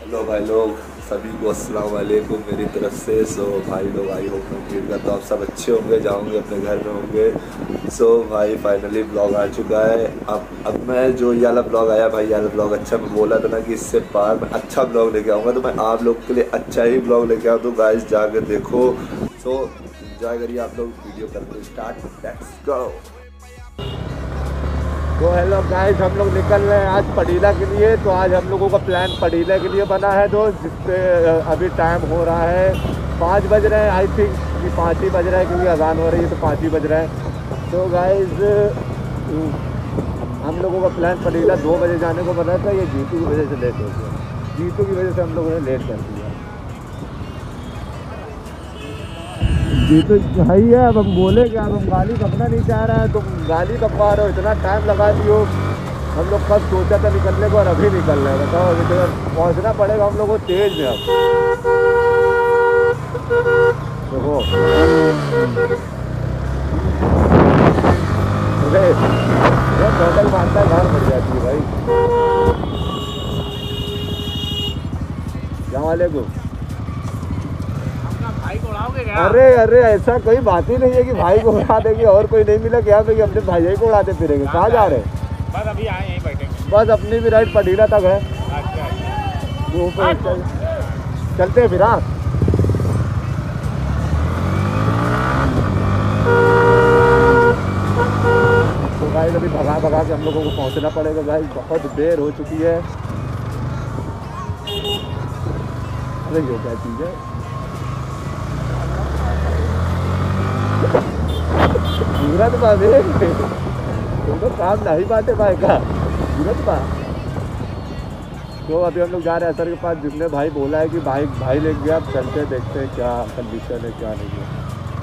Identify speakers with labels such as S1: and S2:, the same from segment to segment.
S1: लो भाई लोग, सभी को अस्सलाम वालेकुम मेरी तरफ से। सो भाई लोग, आई होप मैं उम्मीद करता हूँ आप सब अच्छे होंगे, जाओगे अपने घर में होंगे। सो भाई फाइनली ब्लॉग आ चुका है। अब मैं जो ये वाला ब्लॉग आया भाई, ये वाला ब्लॉग अच्छा, मैं बोला था ना कि इससे पार मैं अच्छा ब्लॉग लेके आऊँगा, तो मैं आप लोग के लिए अच्छा ही ब्लॉग लेके आऊँ। तो गाइस जाकर देखो। सो एंजॉय करिए आप लोग, वीडियो करते स्टार्ट, लेट्स गो।
S2: तो हेलो गाइस, हम लोग निकल रहे हैं आज पडीला के लिए। तो आज हम लोगों का प्लान पडीला के लिए बना है दोस्त, जिससे अभी टाइम हो रहा है 5 बज रहे हैं। आई थिंक कि 5 ही बज रहा है, क्योंकि अजान हो रही है तो 5 ही बज रहा है। तो गाइस हम लोगों का प्लान पडीला 2 बजे जाने को बना था, ये जीतू की वजह से लेट हो गया। जीतू की वजह से हम लोगों ने लेट कर दिया। जीतू भाई है, अब हम बोले कि अब हम गाली बकना नहीं चाह रहा है, तुम गाली बकवा रहे हो, इतना टाइम लगा दियो। हम लोग कब सोचा था निकलने को और अभी निकल रहे हैं। बताओ, अभी तो पहुँचना पड़ेगा हम लोग को तेज में। अब देखो टोटल मारता है, घर पड़ जाती है भाई। अस्सलाम वालेकुम। अरे अरे, ऐसा कोई बात ही नहीं है कि भाई को उड़ा देंगे और कोई नहीं मिला क्या भाई, अपने भाई को उड़ाते फिरेंगे। कहाँ जा रहे हैं?
S3: बस अभी आए यहीं बैठे।
S2: बस अपनी भी राइड पडीला तक है। वो चलते हैं फिर। हाँ तो गाइस अभी भगा भगा के हम लोगों को पहुंचना पड़ेगा। गाइस बहुत देर हो चुकी है। अरे ये क्या चीज़ है? सूरत बाबे तो काम नहीं बात है भाई का। सूरत बा तो अभी हम लोग जा रहे हैं सर के पास, जिसने भाई बोला है कि भाई ले गया। अब चलते देखते हैं क्या कंडीशन है क्या नहीं है।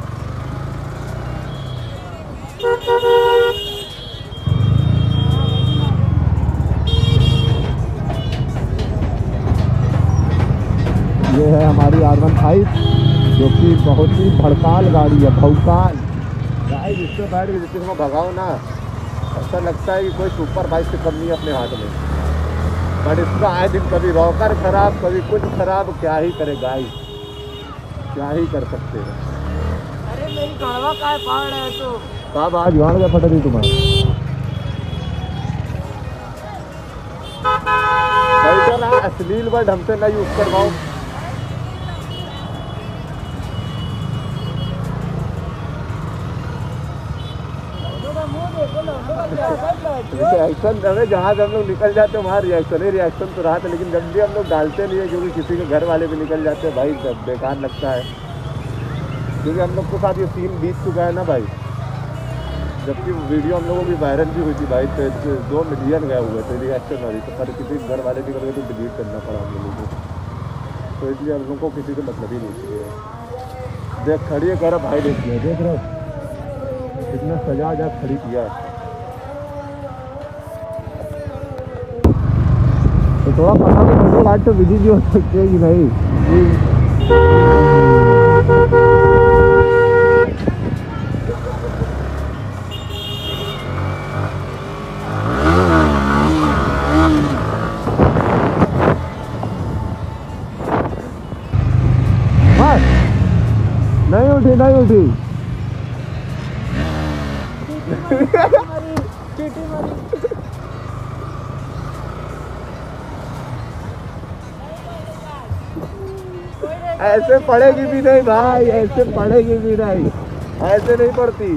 S2: ये है हमारी R15, जो कि बहुत ही भड़काल गाड़ी है, भौकाल गाइस। इससे बैठ के जिससे मैं भगाओ ना, ऐसा लगता है कि कोई सुपर बाइक से कम नहीं है अपने हाथ में। बट इसका आए दिन कभी रॉकर खराब, कभी कुछ खराब, क्या ही करे गाइस, क्या ही कर सकते हैं।
S3: अरे मेरी गड़वा काय फाड़ है तो
S2: कब आज गाड़ में फट रही तुम्हारी? भाई ना अश्लील वर्ड हमसे ना यूज करवाओ। रिएक्शन, अरे जहाँ से हम लोग निकल जाते हैं वहाँ रिएक्शन तो रहा था, लेकिन जब भी हम लोग डालते नहीं है, क्योंकि किसी के घर वाले भी निकल जाते हैं भाई, बेकार लगता है। क्योंकि हम लोग के साथ ये सीन बीत चुका है ना भाई। जबकि वीडियो हम लोगों की वायरल भी हुई थी भाई, तो 2 मिलियन गए हुए थे रिएक्शन वाली, तो पर किसी घर वाले भी करके तो डिलीट करना पड़ा हम लोगों को। तो इसलिए हम लोग को किसी से मतलब ही नहीं चाहिए। देख खड़ी है, कह रहा भाई देख लिया, देख रहे कितना सजा जा खड़ी किया। तो थोड़ा पता तो फोटो आज तो बिजी भी हो सकते हैं कि नहीं। नहीं उठी, नहीं उठी। ऐसे पड़ेगी भी नहीं भाई, ऐसे पड़ेगी भी नहीं, ऐसे नहीं पड़ती।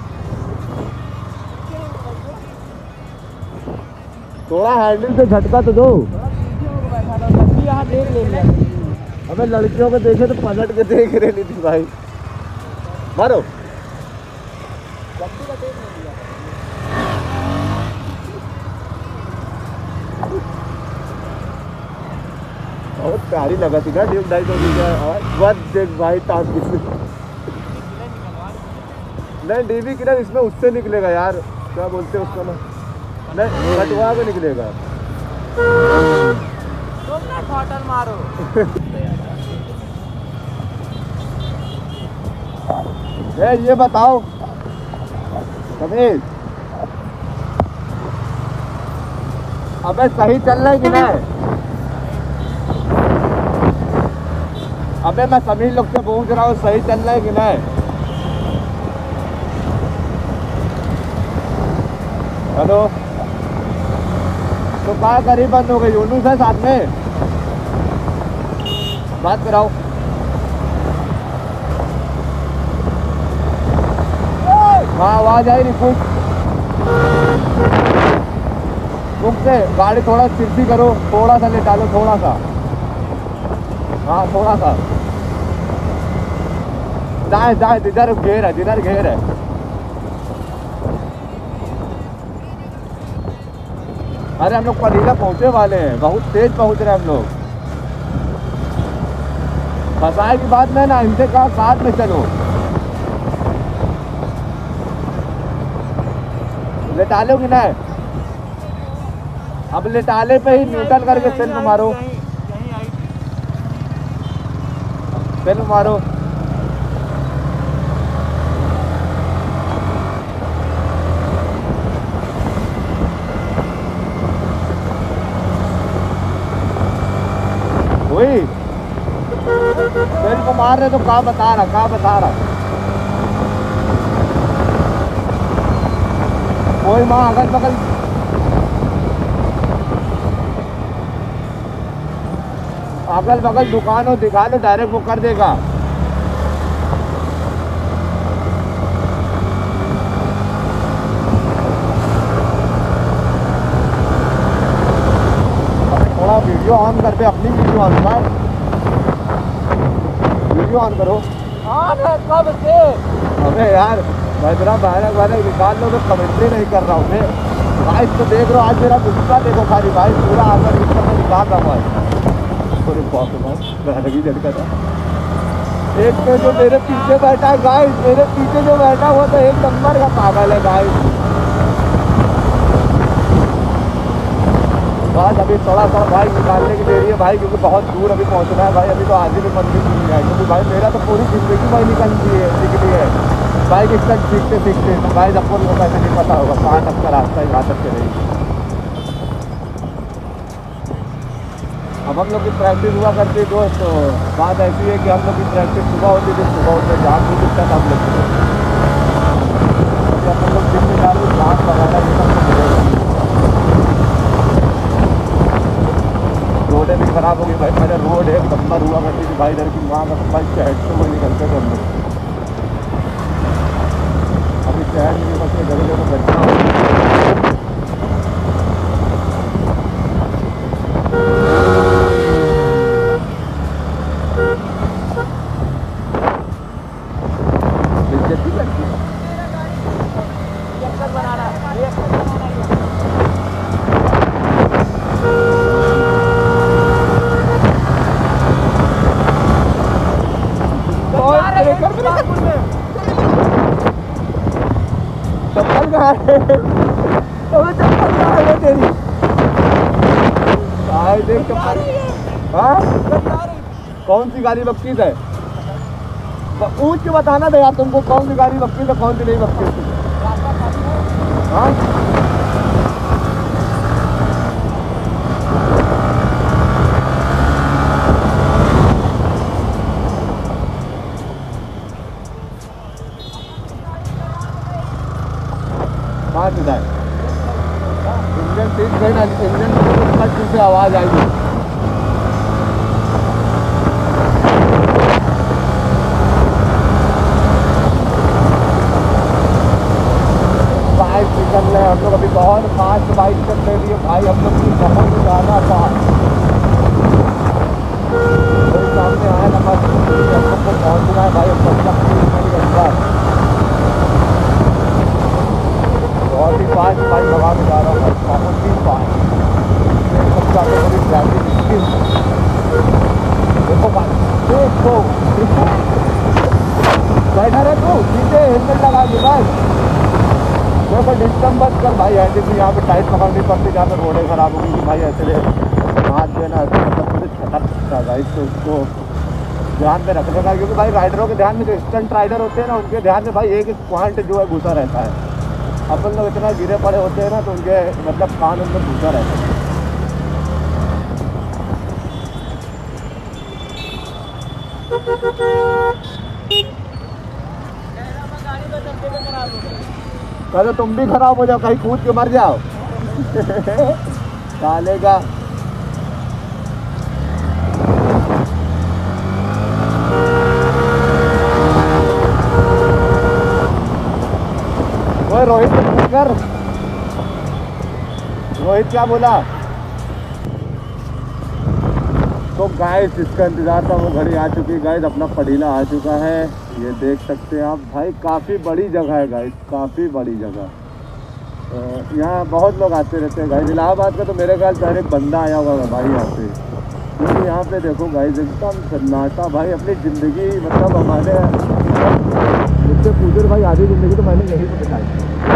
S2: थोड़ा हैंडल से झटका तो दो।
S3: यहाँ देख लेंगे।
S2: अबे लड़कियों को देखे तो पलट के देख रही थी भाई। मारो बहुत प्यारी लगा थी ना ड्यूक 250 देख भाई टास्क नहीं डीवी की ना, इसमें उससे निकलेगा यार, क्या बोलते हैं उसका ना, नहीं कटवा के निकलेगा।
S3: तुम ना थ्रॉटल मारो।
S2: ये बताओ समीर, अबे सही चल रहा है कि नहीं? अबे मैं सभी लोग से पूछ रहा हूँ सही चल रहा है कि नहीं। हेलो, तो कहाँ करीब बंद हो गई? यूनुस है साथ में, बात कराओ। हाँ आवाज आई नहीं कुछ। रुक से गाड़ी थोड़ा तिरछी करो, थोड़ा सा ले डालो, थोड़ा सा। हाँ थोड़ा सा दाएं दाएं, जिधर घेर है, जिधर घेर है। अरे हम लोग पनीला पहुंचे वाले हैं, बहुत तेज पहुंच रहे हैं हम लोग। फंसाए की बात नहीं ना, इनसे कहा साथ में चलो। लेटाले की नहीं, अब लेटाले पे ही न्यूट्रल करके सेल्फ मारो, सेल्फ मारो। वही सेल्फ मार रहे तो कहाँ बता रहा, कहाँ बता रहा। कोई माँ अगल बगल, अगल बगल दुकान हो दिखा लो, डायरेक्ट वो कर देगा। थोड़ा वीडियो ऑन करके, अपनी वीडियो ऑन कर, वीडियो ऑन करो।
S3: कब से?
S2: अबे यार मैं तेरा भयानक भयानक निकाल लो तो कमेंट्री नहीं कर रहा हूँ मैं। भाई तो देख रहा हूँ आज मेरा गुस्सा देखो खाली, भाई पूरा आकर गुस्सा में निकाल रहा हूँ आज। भयानक ही झटका था। एक तो जो मेरे पीछे बैठा है गाइस, मेरे पीछे जो बैठा हुआ तो एक नंबर का पागल है गाइस। बस अभी थोड़ा सा भाई निकालने की देरी है भाई, क्योंकि बहुत दूर अभी पहुंचना है भाई। अभी तो आज ही भी मंदिर नहीं है, क्योंकि भाई मेरा तो पूरी जिंदगी भाई निकली है बाइक स्टंट सीखते सीखते। तो भाई अपन को कैसे नहीं पता होगा कहाँ तक का रास्ता है, कहाँ तक के नहीं। अब हम लोग की प्रैक्टिस हुआ करती दोस्त, तो बात ऐसी है कि हम लोग की प्रैक्टिस सुबह होती थी, सुबह होते जहाँ भी दिखता था हम लोग को। हम लोग दिन में चालू घास वगैरह भी सब मिलेगा। रोडें भी खराब हो गई भाई, पहले रोड एक नंबर हुआ करती थी भाई, इधर की माँ का भाई शहर से वो निकलते थे हम लोग। अभी शहर में बच्चे जगह जगह बच्चे दिलचस्पी लगती है। चप्पल कहाँ है? चप्पल कहाँ है तेरी? देख चप्पल। हाँ कौन सी गाड़ी बक्कीज है? पूछ के बताना था यार तुमको, कौन सी गाड़ी बक्कीज है, कौन सी नहीं बक्कीज। हाँ इंजन सीट गई ना, इंजन से आवाज आएगी। बाइक निकल रहे हम लोग अभी, बहुत फास्ट बाइक चल रही है भाई, हम लोग की बहुत ज़्यादा फास्ट। कोई सामने आया ना बस हम लोग को पहुँचना है भाई, अब बहुत ही फास्ट बाइक भगा के जा रहा हूँ, बहुत ही फास्ट। सबका बड़ी ट्रैफिक स्किल देखो भाई, देखो बैठा रहे तू नीचे, हेलमेट लगा के भाई। देखो डिस्टर्ब मत कर भाई, ऐसे भी यहाँ पे टाइट पकड़नी पड़ती, जहाँ पे रोडें खराब होगी कि भाई ऐसे हाथ जो है ना मतलब पूरे छटक सकता है भाई। तो उसको ध्यान में रखने का, क्योंकि भाई राइडरों के ध्यान में, जो स्टंट राइडर होते हैं ना, उनके ध्यान में भाई एक एक पॉइंट जो है घुसा रहता है। अपन लोग इतना गिरे पड़े होते हैं ना, तो उनके मतलब कान उनमें घुसा रहता है। तो तुम भी खराब हो जाओ, कहीं कूद के मर जाओ। डालेगा वो रोहित कर, रोहित क्या बोला? तो गाइस इसका इंतजार था, वो घड़ी आ चुकी है गाइस, अपना पड़ीला आ चुका है। ये देख सकते हैं आप भाई, काफ़ी बड़ी जगह है गाइस, काफ़ी बड़ी जगह। यहाँ बहुत लोग आते रहते हैं गाइस। इलाहाबाद का तो मेरे ख्याल से हर एक बंदा आया होगा भाई यहाँ पे, क्योंकि यहाँ पे देखो गाइस एकदम सन्नाटा भाई। अपनी ज़िंदगी मतलब हमारे मुझसे पूछो भाई, आधी ज़िंदगी तो मैंने यहीं पर बिताई,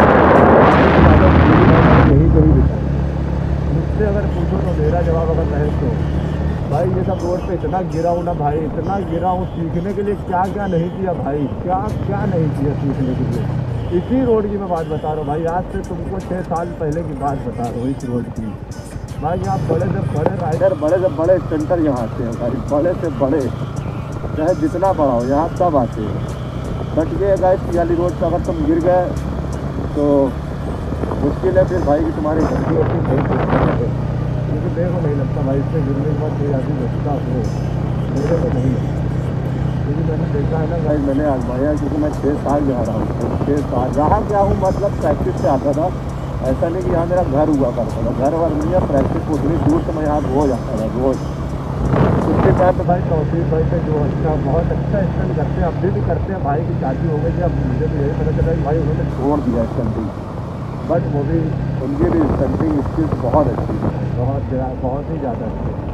S2: यहीं कहीं बिताई। मुझसे अगर पूछो तो मेरा जवाब अगर रहे तो भाई ये सब रोड पे इतना गिरा हूँ ना भाई, इतना गिरा हूँ। सीखने के लिए क्या क्या नहीं किया भाई, क्या क्या नहीं किया सीखने के लिए। इसी रोड की मैं बात बता रहा हूँ भाई, आज से तुमको 6 साल पहले की बात बता रहा हूँ इस रोड की भाई। यहाँ बड़े से बड़े राइडर, बड़े से बड़े स्टंटर यहाँ आते हैं भाई, बड़े से बड़े, चाहे जितना बड़ा हो यहाँ सब आते हैं। बट ये गाइस पियाली रोड पर अगर तुम गिर गए तो मुश्किल है फिर भाई कि तुम्हारी गलती होती नहीं, क्योंकि देखो नहीं लगता भाई इससे गिरने के बाद कोई आदमी बचता हो, मेरे को नहीं लगता। क्योंकि मैंने देखा है ना भाई, मैंने आजमाया, क्योंकि मैं 6 साल जा रहा हूँ। 6 साल रहा क्या हूँ, मतलब प्रैक्टिस से आता था। ऐसा नहीं कि यहाँ मेरा घर हुआ करता था, घर वर नहीं है, प्रैक्टिस उतनी दूर से मैं यहाँ रोज आता था, रोज। उसके बाद तो भाई तौसीफ भाई से जो अच्छा, बहुत अच्छा स्टंट करते हैं, अभी भी करते हैं। भाई की शादी हो गई, अब मुझे तो यही पता चला कि भाई उन्होंने छोड़ दिया स्टंटिंग, बट वो भी उनकी भी स्टंटिंग स्किल्स बहुत अच्छी है, बहुत ही ज़्यादा अच्छी है।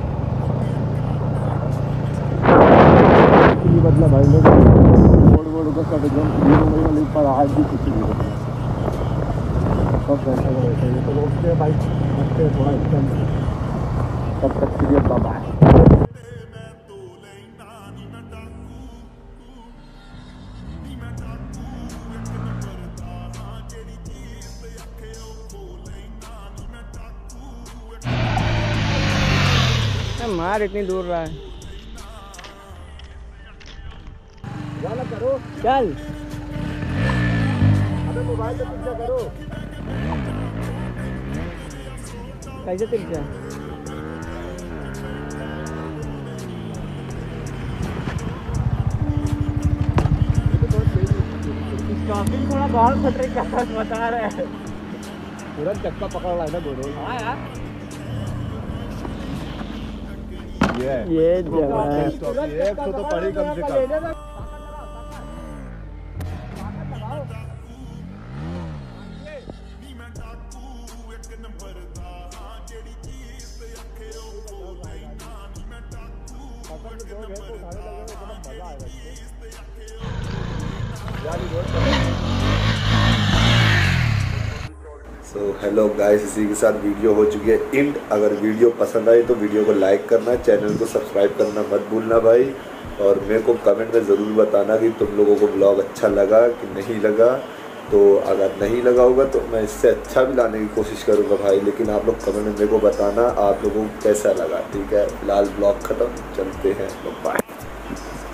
S2: मतलब भाई लोग रोड वोड का सब एकदम क्लियर हो गई, मतलब पर आज भी कुछ नहीं होता, सब वैसा का वैसा ही। तो लोग के भाई अच्छे थोड़ा स्टंट, तब तक के लिए बाय।
S3: मार इतनी दूर रहा है,
S2: करो
S3: चल।
S2: अबे मोबाइल पे पिक्चर करो,
S3: कैसे तिरछा? स्टॉपिंग थोड़ा बहुत खतरे का बता रहे हैं,
S2: तुरंत चक्का पकड़ रहा है ना दोनों।
S3: हाँ यार,
S2: ये
S3: जगह
S2: एक तो पड़ी कम से कम।
S1: सो हेलो गाइस, इसी के साथ वीडियो हो चुकी है एंड। अगर वीडियो पसंद आई तो वीडियो को लाइक करना, चैनल को सब्सक्राइब करना मत भूलना भाई। और मेरे को कमेंट में ज़रूर बताना कि तुम लोगों को ब्लॉग अच्छा लगा कि नहीं लगा। तो अगर नहीं लगा होगा तो मैं इससे अच्छा भी लाने की कोशिश करूँगा भाई, लेकिन आप लोग कमेंट में मेरे को बताना आप लोगों को कैसा लगा। ठीक है, फिलहाल ब्लॉग ख़त्म, चलते हैं, बाय।